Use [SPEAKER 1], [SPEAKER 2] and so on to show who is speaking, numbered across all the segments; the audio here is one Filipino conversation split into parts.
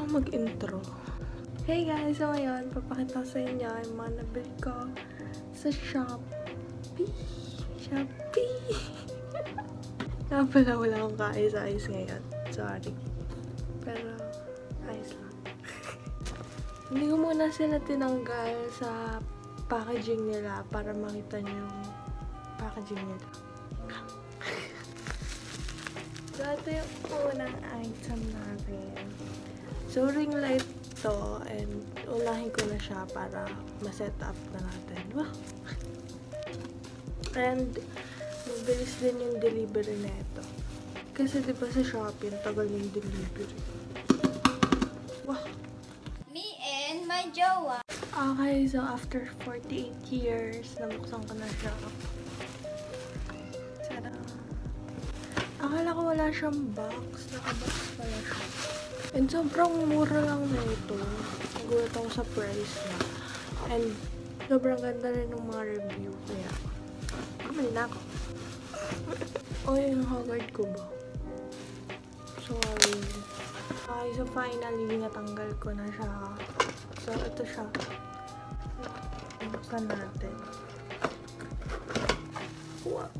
[SPEAKER 1] mag-intro. Hey guys! So ngayon, papakita ko sa inyo yung mga nabili ko sa Shopee. Nga pala wala akong kaayos-ayos ngayon. Sorry. Pero, ayos lang. Hindi ko muna sila tinanggal sa packaging nila para makita nyo yung packaging nila. So, ito yung unang item natin. So, ringlight to and ulahin ko na siya para ma-set up na natin. Wow! And, mabilis din yung delivery na ito. Kasi diba sa Shopee, tagal yung delivery. Wow!
[SPEAKER 2] Me and my jowa.
[SPEAKER 1] Okay, so after 48 years, nabuksan ko na siya. Tada! Akala ko wala siyang box. Naka-box pala siya. And sobrang mura lang na ito. Nagulat ako sa price na. And sobrang ganda rin ng mga review. Kaya, bumili na ako. O, yung haggard ko ba? Sorry. Okay, so finally, natanggal ko na siya. So, ito siya. Buksan natin. Wow!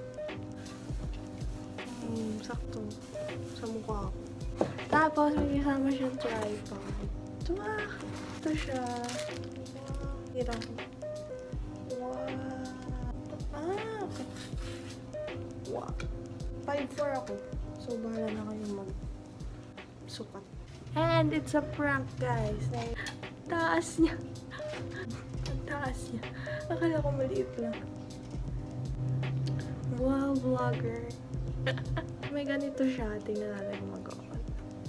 [SPEAKER 1] Sakto. Sa mukha ko. Tapos, may kasama siyang tripod. Wow! Ito siya. Hirang. Wow! Okay. Wow! 5'4" ako. So, bahala na kayo mag-sukat. And it's a prank, guys. Taas niya. Ang taas niya. Akala ko maliit lang. Wow, vlogger. May ganito siya. Tingnan natin kung mag-on.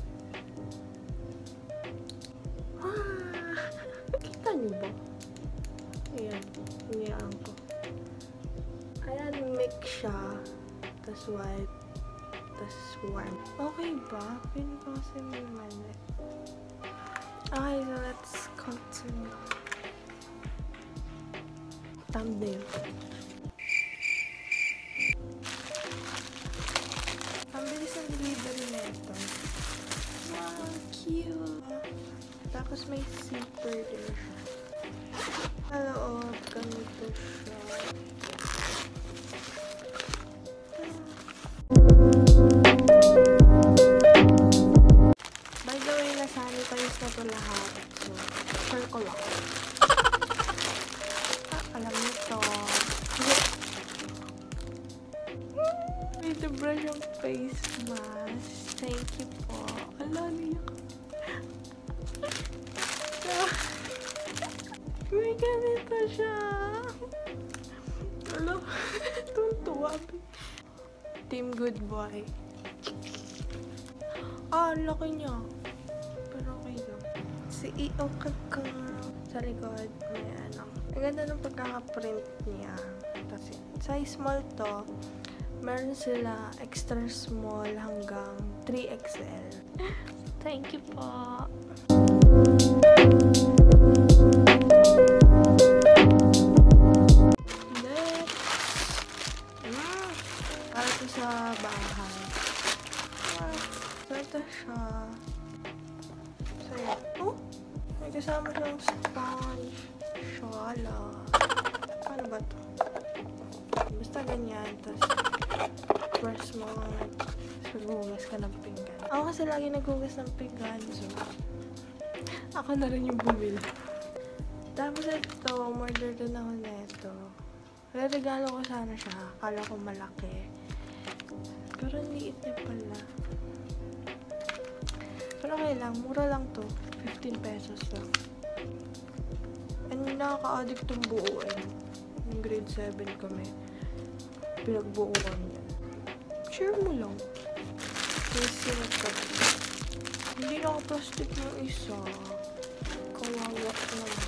[SPEAKER 1] Kita niyo ba? Ayan. Hiniyaan ko. Ayan, mix siya. Tas white. Tas warm. Okay ba? Pin ko kasi may mali. Okay, so let's continue. Thumbnail. Ang bilis ang delivery na ito. Wow, cute! Tapos may zipper din siya. Hello, ganito siya. By the way, na-sanitize na ito lahat. So, share ko lang. Alam niyo to. May to brush yung face mask. Thank you po. Alam niyo. May ganito siya. Alam. Tuntua. Team good boy. Ah, ang laki niya. Pero okay lang. Si qqpk. Sa likod, may ano. Ang ganda ng pagkaka-print niya. Kasi, size small to. Meron sila extra small hanggang 3XL. Thank you po. Next. Para ito sa bahay. So, ito siya. So, yan. Oh! May kasama siyang sponge. Shala. Paano ba ito? Basta ganyan. Tapos, first mo, naghugas ka ng pinggan. Ako kasi lagi naghugas ng pinggan. So, ako na rin yung bumili. Tapos ito, order din ako na ito. Regalo ko sana siya. Akala ko malaki. Pero liit niya pala. Pero okay lang. Mura lang to. 15 pesos lang. And nakaka-addict tong buo eh. Yung grade 7 kami. Pinagbuo kami yan. Share mo lang. Kasi hindi naka-plastic ng isa. Kawawa naman.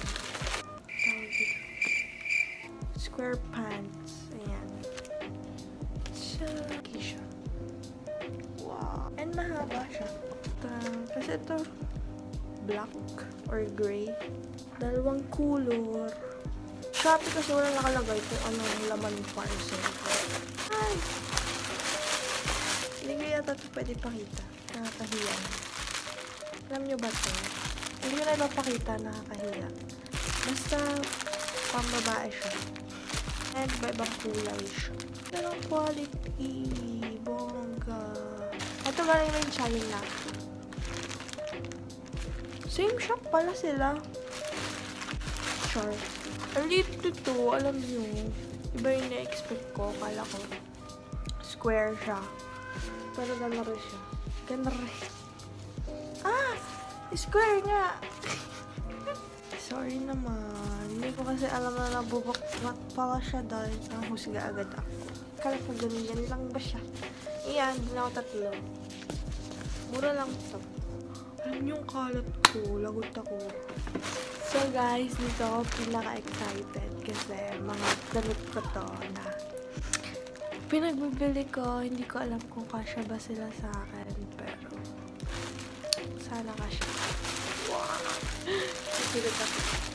[SPEAKER 1] Square pants. Ayan. Chalky siya. Wow. And mahaba siya. Kasi ito black or gray. Dalawang color. Shopee kasi wala nakalagay kung anong laman ng parcel. Ay! Hindi ko yata ito pwede pakita. Nakakahiyan. Alam nyo ba to? Hindi ko na ipapakita, nakakahiya. Basta, pambabae siya. And iba-ibang kulay siya. Pero quality, bongga. Ito galing rin China. Same shop pala sila. Sure. Ang liit ito, alam nyo. Iba yung na-expect ko. Kala ko square siya. Pero ganda rin siya. Ganda rin. Ah! Square nga! Sorry naman. Hindi ko kasi alam na nabubuklat pala siya dahil nahusga agad ako. Kala ko ganyan lang ba siya? Iyan, hindi na ako tatlo. Mura lang ito. Alam niyo yung kalat ko. Lagot ako. So guys, dito ako pinaka-excited kasi mga damit ko to na pinagbibili ko. Hindi ko alam kung kasya ba sila sa akin. Pero sana kasya. Wow! Sisilip ako.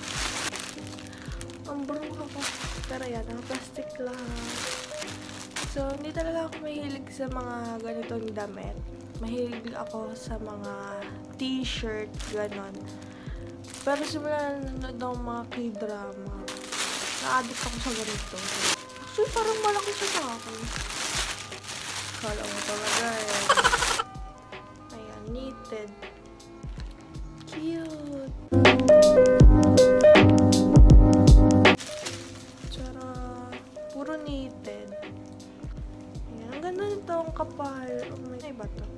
[SPEAKER 1] Ang bruha ko. Pero yan, ang plastic lang. So, hindi talaga ako mahilig sa mga ganitong damit. Mahilig ako sa mga t-shirt, ganon. Pero simula na nanonood ng mga k-drama, na-addict ako sa ganito. Actually, parang malaki siya sa akin. Kala mo talaga eh. Ayan, knitted. Cute! Tsara, puro knitted. Ayan, ang ganda nito ang kapal. Oh my, ay ba to?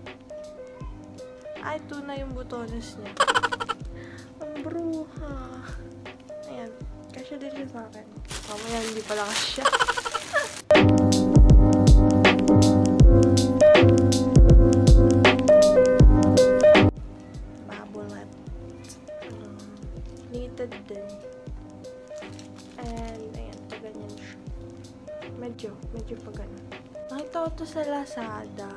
[SPEAKER 1] Ay, ito na yung butones niya. Ang bruha. Ayan, kasya din siya sa akin. Mamaya hindi pala kasya. Babolet. Knitted din. And, ayan, pa ganyan siya. Medyo pa ganyan. Nakita ko to sa Lazada,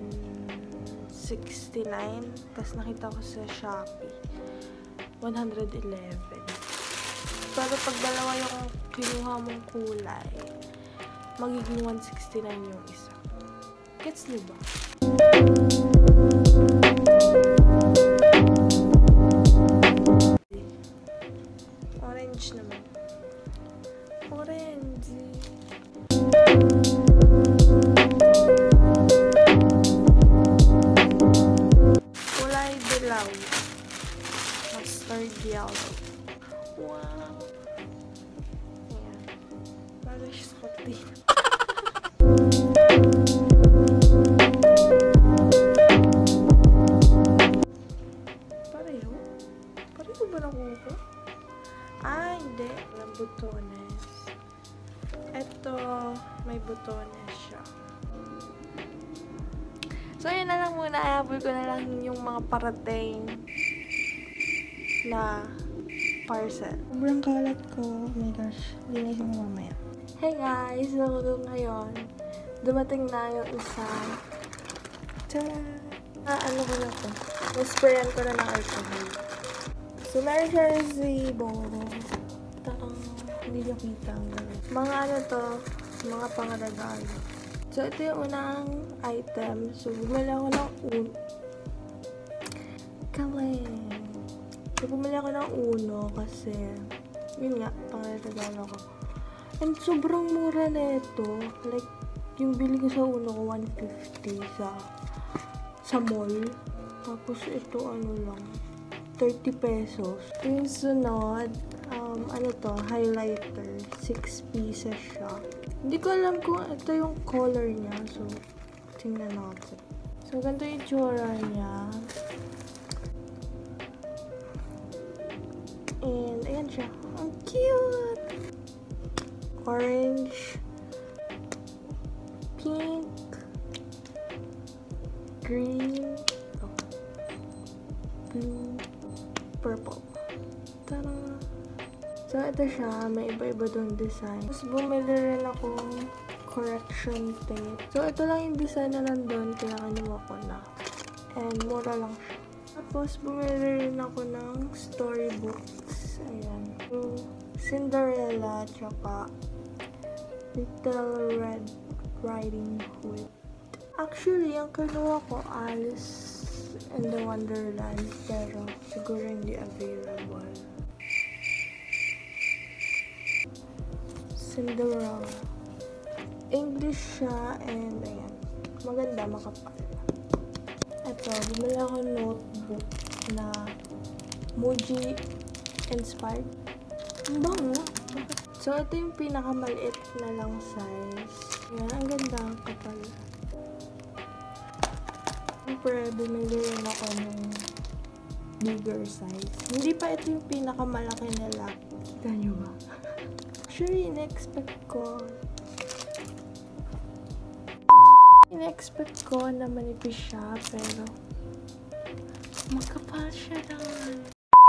[SPEAKER 1] 169. Tapos nakita ko sa Shopee, 111. Pero pag dalawa yung kinuha mong kulay, magiging 169 yung isa. Gets nyo ba? Orange naman. Orange. Kulay dilaw. Mustard yellow. Wow. Ayan. Bagay siya sa kortina. Pareho? Pareho ba nakuha? Ah, hindi. Walang butones. Ito, may butones siya. So, yun na lang muna. Ayabol ko na lang yung mga parating na parcel. Sobrang kalat ko. Oh my gosh. Linisin mo mamaya. Hey guys! So, ngayon, dumating na yung isa. Tara! Ano ko na to? Nasprayan ko na ng alcohol. So, meron siya resibo. Hindi niya kita ang gano'n. Mga ano to, mga pangaragalo. So, ito yung unang item. So, bumili ako ng So, bumili ako ng uno kasi, yun nga, pangaragalo ko. And sobrang mura na ito. Like, yung bili ko sa uno ko, 150 sa mall. Tapos, ito ano lang, 30 pesos. Ito yung sunod. Ano to, highlighter. 6 pieces siya. Hindi ko alam kung ito yung color niya. So, tingnan natin. So, ganito yung tsura niya. And, ayan siya. Ang cute! Orange. Pink. Green. Oh. Blue. Purple. Tara! So, ito siya. May iba-iba doon design. Tapos, bumili rin akong correction tape. So, ito lang yung design na nandun. Kaya kinuha ko na. And, mura lang siya. Tapos, bumili rin ako ng storybooks. Ayan. So, Cinderella, tsaka Little Red Riding Hood. Actually, ang kinuha ko, Alice and the Wonderland, pero siguro hindi available. Cinderella. English siya, and ayan. Maganda, makapal. Ito, bumili ako notebook na Muji inspired. Ang bango. So, ito yung pinakamaliit na lang size. Ayan, ang ganda, ang kapal. Siyempre, bumili rin ako ng bigger size. Hindi pa ito yung pinakamalaki nila. Kita nyo ba? Actually, in-expect ko na manipis siya, pero makapal siya naman.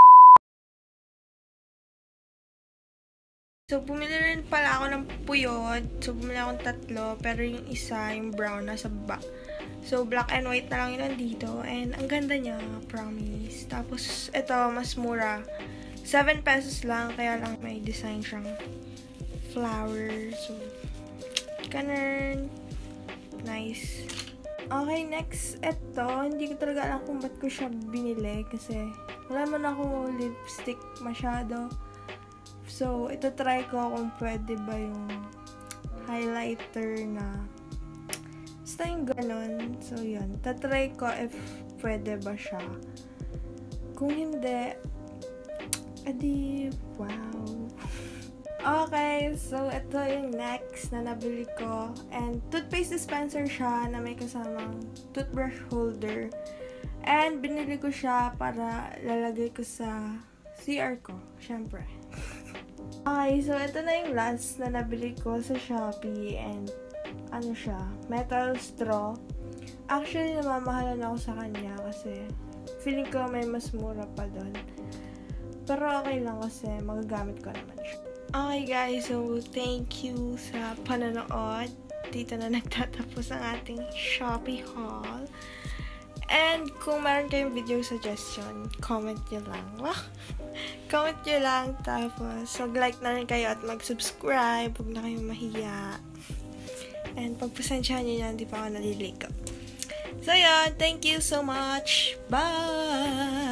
[SPEAKER 1] So, bumili rin pala ako ng puyod. So, bumili akong 3, pero yung isa, yung brown, nasa baba. So, black and white na lang yun nandito. And, ang ganda niya, promise. Tapos, ito, mas mura. 7 pesos lang, kaya lang may design siyang flower. So, ganun. Nice. Okay, next, ito. Hindi ko talaga alam kung ba't ko siya binili. Kasi, wala man ako lipstick masyado. So, ito try ko kung pwede ba yung highlighter na basta yung ganon. So, yun. Tatry ko if pwede ba siya. Kung hindi, adi, wow. Okay, so ito yung next na nabili ko. And toothpaste dispenser siya na may kasamang toothbrush holder. And binili ko siya para lalagay ko sa CR ko, syempre. Okay, so ito na yung last na nabili ko sa Shopee. And ano siya, metal straw. Actually, namamahalan ako sa kanya kasi feeling ko may mas mura pa doon. Pero okay lang kasi magagamit ko naman siya. Okay guys, so thank you sa panonood. Dito na nagtatapos ang ating Shopee haul. And kung meron kayong video suggestion, comment nyo lang. Comment nyo lang. Tapos, mag-like na rin kayo at mag-subscribe. Huwag na kayong mahiya. And pagpasensyahan nyo yan, di pa ako naliligo. So yun, thank you so much. Bye!